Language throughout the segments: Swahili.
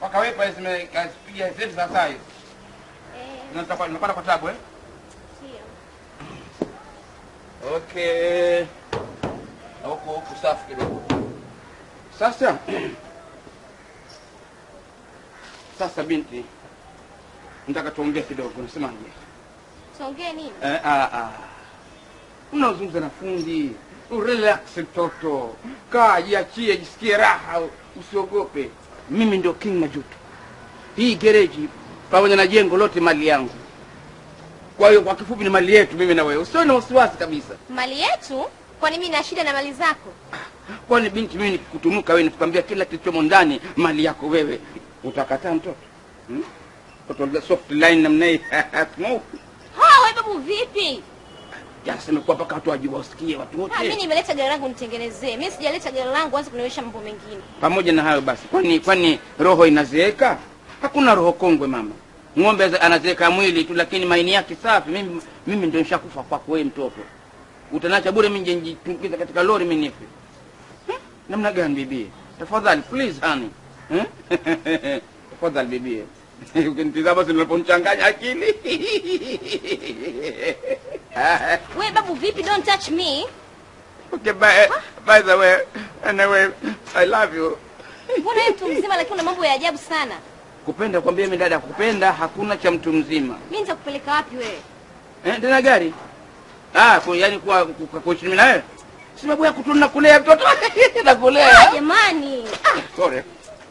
Wakawepa zimepiga zetu sasa hivi. Napata kwa tabu Sio. Okay. Huko safi kidogo. Sasa binti, nataka tuongee kidogo, unasemaje? Tuongee nini? Unazungumza na fundi. Relax mtoto. Kaa, jiachie, jisikie raha, usiogope. Mimi ndio King Majuto. Hii gereji pamoja na jengo lote mali yangu. Kwa hiyo kwa kifupi ni mali yetu mimi na wewe. Usione wasiwasi kabisa. Mali yetu? Kwani mimi na shida na mali zako? Kwani binti, mimi nikikutunuka wewe nikwambia kila kilichomo ndani mali yako wewe, utakataa mtoto? Kutoka soft line namna hii. Wewe babu vipi? Sema kwa mpaka watu wajue, wasikie watu wote. Mimi nimeleta gari langu nitengenezee. Mimi sijaleta gari langu anza kuniwesha mambo mengine. Pamoja na hayo basi, kwani roho inazeeka? Hakuna roho kongwe mama. Ng'ombe anazeeka mwili tu, lakini maini yake safi. Mimi ndio nishakufa kwako wewe mtoto. Utanacha bure mimi njitumkiza katika lori mimi nife. Namna gani bibi? Tafadhali please honey. Tafadhali bibi. Ukinitizama basi unaponchanganya akili. Wewe babu vipi? Don't touch me. Okay, by the way, anyway, I love you. Mbona wewe mtu mzima lakini una mambo ya ajabu sana? Kupenda kwambia mimi dada, kupenda hakuna cha mtu mzima. Mimi nitakupeleka wapi wewe? Tena gari? Yani kwa kuishi mimi na wewe. Si mambo ya kutuna kulea mtoto. Na kulea. Jamani. Sorry.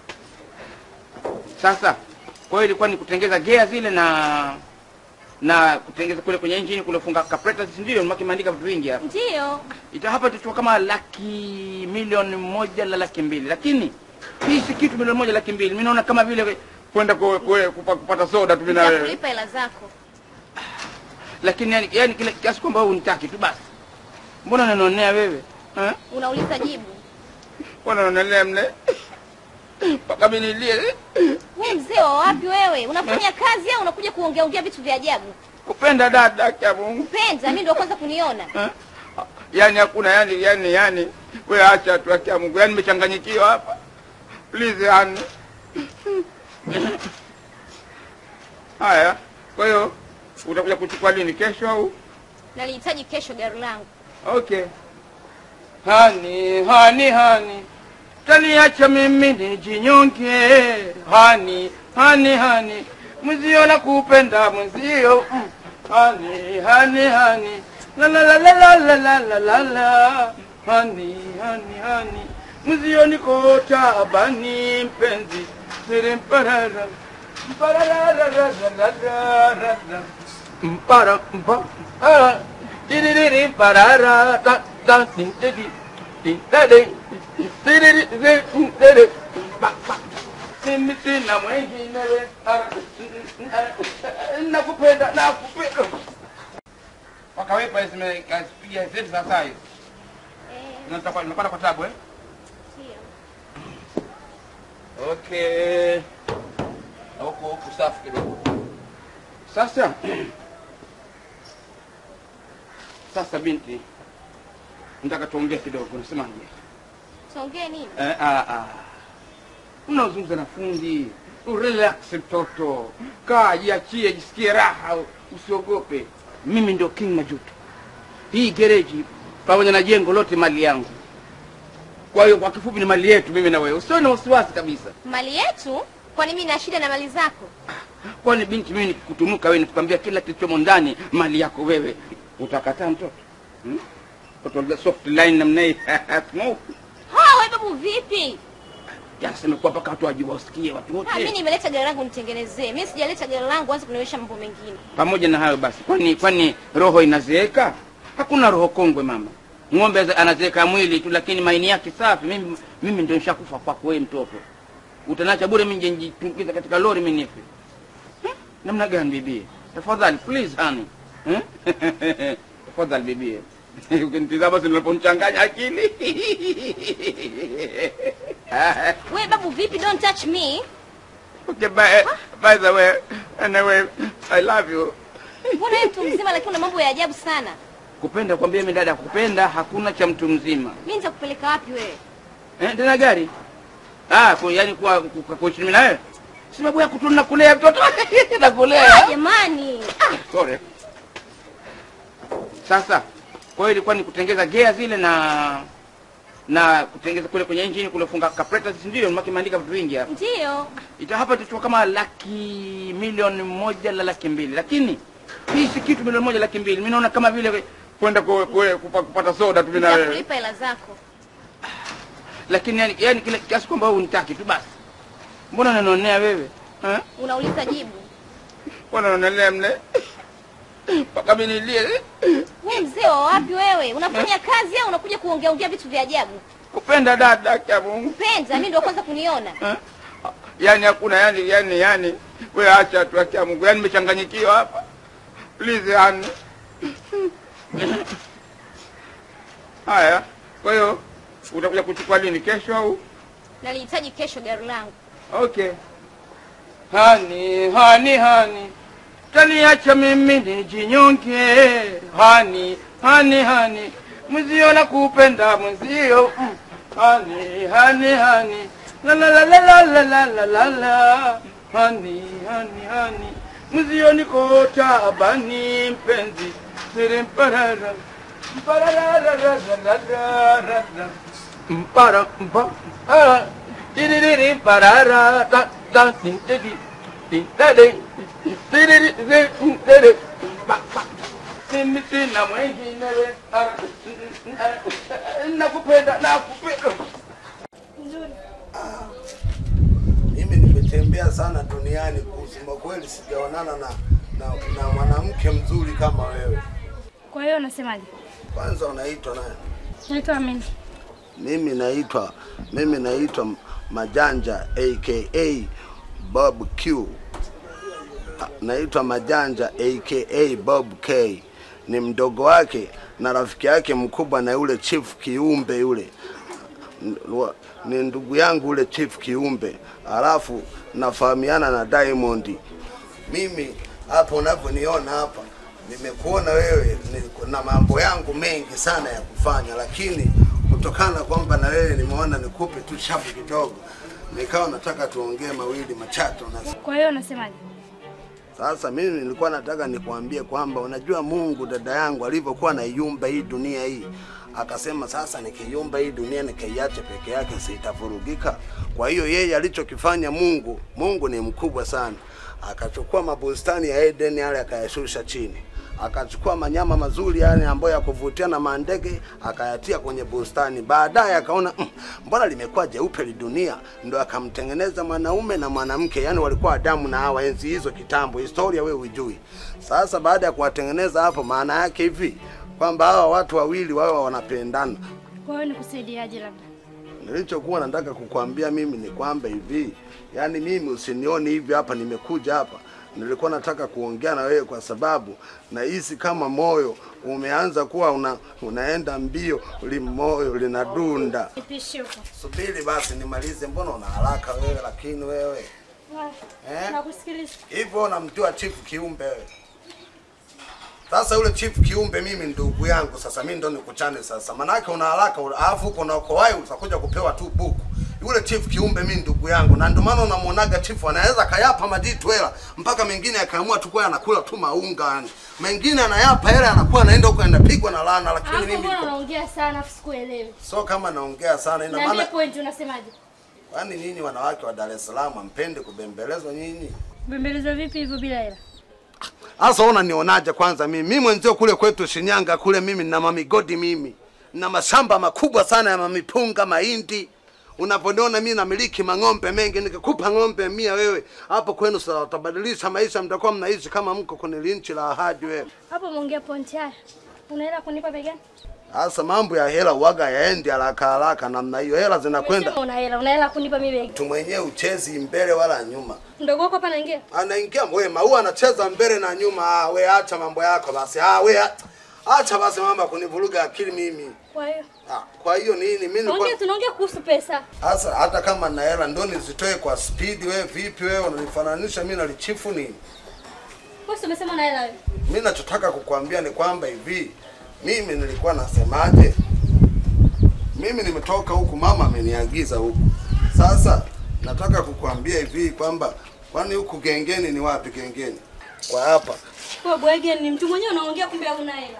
Sasa, kwa hiyo ilikuwa ni kutengeza gear zile na kutengeza kule kwenye engine kule funga carburetor, ndio nimeandika vitu vingi hapa. Ndio. Hapa tutachukua kama milioni 1,200,000, lakini hii si kitu milioni 1,200,000. Mimi naona kama vile kwenda kupata soda tu mimi na wewe. Nitakulipa hela zako. Lakini yani kile kiasi kwamba wewe unitaki tu basi. Mbona unanionea wewe? Unauliza jibu. Mbona unanionea mle? Paka mimi nilie. Wewe mzee wa wapi wewe? Unafanya kazi au unakuja kuongea vitu vya ajabu? Kupenda dada kwa Mungu. Kupenda mimi ndio kwanza kuniona. Yani hakuna yani wewe acha tu kwa Mungu. Yani nimechanganyikiwa hapa. Please yani. Haya, kwa hiyo utakuja kuchukua lini, kesho au? Nalihitaji kesho gari langu. Okay. Hani. Taniacha mimi nijinyonge. Hani. Mzee nakupenda mzee. Hani. La. Hani. Mzee niko tabani mpenzi. Siremparara. Wakawepa zimepiga zetu sasa hivi. Napata kwa tabu Sio. Okay. Huko safi kidogo. Sasa binti, nataka tuongee kidogo, unasemaje? Tuongee nini? Unazungumza na fundi. Relax mtoto. Kaa, jiachie, jisikie raha, usiogope. Mimi ndio King Majuto. Hii gereji pamoja na jengo lote mali yangu. Kwa hiyo kwa kifupi ni mali yetu mimi na wewe. Usione wasiwasi kabisa. Mali yetu? Kwani mimi na shida na mali zako? Kwani binti, mimi nikikutunuka wewe nikwambia kila kilichomo ndani mali yako wewe, utakataa mtoto? Kutoka soft line namna hii. Wewe babu vipi? Sema kwa mpaka watu wajue, wasikie watu wote. Mimi nimeleta gari langu nitengenezee. Mimi sijaleta gari langu anza kuniwesha mambo mengine. Pamoja na hayo basi, kwani roho inazeeka? Hakuna roho kongwe mama. Ng'ombe anazeeka mwili tu, lakini maini yake safi. Mimi ndio nishakufa kwako wewe mtoto. Utanacha bure mimi njitumkiza katika lori mimi nife. Namna gani bibi? Tafadhali please honey. Tafadhali bibi. Ukinitizama basi unaponchanganya akili. Wewe babu vipi? Don't touch me. Okay, by the way, anyway, I love you. Mbona wewe mtu mzima lakini una mambo ya ajabu sana? Kupenda kwambia mimi dada, kupenda hakuna cha mtu mzima. Mimi nitakupeleka wapi wewe? Tena gari? Yani kwa kuishi mimi na wewe. Si babu yako tunakulea mtoto. Nakulea. Jamani. Sorry. Sasa kwa hiyo ilikuwa ni kutengeza gear zile na kutengeza kule kwenye engine kule funga carburetor, ndio makimeandika vitu vingi hapa. Ndio. Hapa tutoa kama milioni 1 na 200,000. Lakini hii si kitu milioni 1 na 200,000. Mimi naona kama vile kwenda kupata soda tu mimi na wewe. Nitakulipa hela zako. Lakini yani kile kiasi kwamba wewe unitaki tu basi. Mbona unanionea wewe? Unauliza jibu. Mbona unanionea mle? Paka mimi nilie. Wewe mzee wa wapi wewe? Unafanya kazi au unakuja kuongea vitu vya ajabu? Kupenda dada kwa Mungu. Kupenda, mimi ndio kwanza kuniona. Yaani hakuna yani wewe acha tu kwa Mungu. Yaani nimechanganyikiwa hapa. Please yani. Haya, kwa hiyo utakuja kuchukua lini, kesho au? Nalihitaji kesho gari langu. Okay. Hani. Taniacha mimi nijinyonge. Hani. Mzee nakupenda mzee. Hani. La. Hani. Mzee niko tabani mpenzi. Siremparara. Mimi nimetembea sana duniani, kusema kweli sijaonana na mwanamke mzuri kama wewe. Kwa hiyo unasemaje? Kwanza unaitwa nani? Naitwa Amina. Mimi naitwa Majanja aka Bob Q. Naitwa Majanja aka Bob K. Ni mdogo wake na rafiki yake mkubwa na yule Chief Kiumbe yule. Ni ndugu yangu yule Chief Kiumbe. Alafu nafahamiana na Diamond. Mimi hapo unavyoniona hapa, nimekuona wewe na mambo yangu mengi sana ya kufanya, lakini kutokana kwamba na wewe nimeona nikupe tu shabu kidogo, nikawa nataka tuongee mawili machache na. Kwa hiyo unasemaje? Sasa mimi nilikuwa nataka nikwambie kwamba unajua Mungu dada yangu alivyokuwa anaiumba hii dunia hii, akasema sasa nikiumba hii dunia nikaiache peke yake sitavurugika. Kwa hiyo yeye alichokifanya Mungu ni mkubwa sana. Akachukua mabustani ya Eden yale akayashusha chini. Akachukua manyama mazuri yani ambayo ya kuvutia na mandege akayatia kwenye bustani. Baadaye akaona mbona limekuwa jeupe li dunia, ndio akamtengeneza mwanaume na mwanamke, yani walikuwa Adamu na Hawa enzi hizo kitambo. Historia wewe hujui. Sasa baada ya kuwatengeneza hapo, maana yake hivi kwamba hawa watu wawili wao wanapendana. Kwa hiyo nikusaidiaje labda? Nilichokuwa nataka kukuambia mimi ni kwamba hivi, yani mimi usinione hivi hapa nimekuja hapa. Nilikuwa nataka kuongea na wewe kwa sababu nahisi kama moyo umeanza kuwa unaenda mbio, moyo linadunda. Nipishe huko. Subiri basi nimalize, mbona una haraka wewe lakini wewe? Nakusikiliza. Hivyo unamjua Chief Kiumbe wewe? Sasa yule Chief Kiumbe mimi ndugu yangu, sasa mimi ndo nikuchane sasa. Manake una haraka alafu uko na ukoai utakuja kupewa tu buku. Yule Chief Kiumbe mimi ndugu yangu, na ndio maana unamuonaga Chief anaweza kayapa majitu hela mpaka mengine akaamua tu kwa anakula tu maunga yani. Mengine anayapa hela anakuwa anaenda huko anapigwa na laana, lakini mimi mbona unaongea sana afu sikuelewi. So kama naongea sana ina maana. Na point unasemaje? Yaani nyinyi wanawake wa Dar es Salaam mpende kubembelezwa nyinyi? Bembelezwa vipi hivyo bila hela? Sasa unanionaje kwanza mimi mwenzio kule kwetu Shinyanga kule mimi nina mamigodi mimi. Na mashamba makubwa sana ya mamipunga, mahindi. Unaponiona mimi namiliki mang'ombe mengi, nikikupa ng'ombe 100 wewe hapo kwenu sasa utabadilisha maisha, mtakuwa mnaishi kama mko kwenye linchi la ahadi wewe. Hapo muongea point haya. Una hela kunipa begani? Sasa mambo ya hela uaga yaendi haraka namna hiyo, hela zinakwenda. Una hela kunipa mimi begani. Tu mwenyewe uchezi mbele wala nyuma. Ndogo wako hapa anaingia? Anaingia wewe, Maua anacheza mbele na nyuma. Wewe acha mambo yako basi. Wewe acha basi mambo kunivuruga akili mimi. Kwa hiyo? Kwa hiyo nini mimi tunaongea kuhusu pesa. Sasa hata kama na hela ndo nizitoe kwa speed, wewe vipi wewe unanifananisha mimi na lichifu nini? Wewe umesema na hela wewe. Mimi ninachotaka kukuambia ni kwamba hivi, mimi nilikuwa nasemaje? Mimi nimetoka huku, mama ameniagiza huku. Sasa nataka kukuambia hivi kwamba Kwani huku gengeni ni wapi gengeni? Kwa hapa. Kwa bwege ni mtu mwenyewe unaongea kumbe huna hela.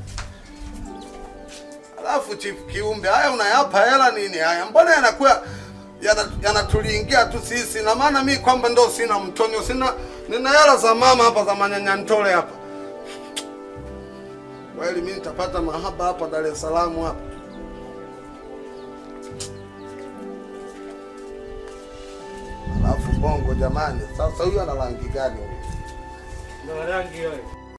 Alafu chief kiumbe, haya unayapa hela nini haya? Mbona yanakuwa yanatuliingia tu sisi? Na maana mimi kwamba ndo sina mtonyo, nina hela za mama hapa za manyanyantole hapa. Kweli mimi nitapata mahaba hapa Dar es Salaam hapa. Alafu bongo jamani, sasa huyu ana rangi gani huyu? Ndio rangi hiyo.